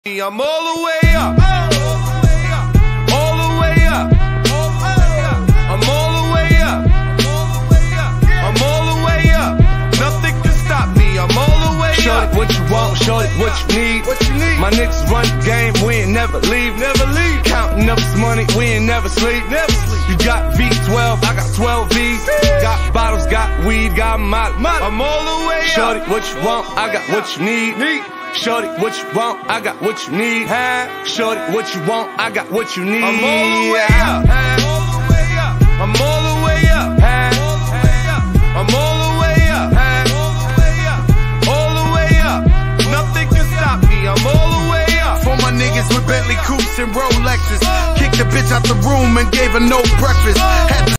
I'm all the way up, all the way up, I'm all the way up, I'm all the way up, nothing can stop me, I'm all the way up. Shorty, what you want, shorty, what you need, my niggas run the game, we ain't never leave, counting up this money, we ain't never sleep, You got V12, I got 12 V's, got bottles, got weed, got molly, I'm all the way up. Shorty, what you want, I got what you need. Shorty, what you want, I got what you need. Shorty, what you want, I got what you need. I'm all the way up, I'm all the way up, I'm all the way up, all the way up, nothing can stop me, I'm all the way up. For my niggas with Bentley coupes and Rolexes, kicked the bitch out the room and gave her no breakfast.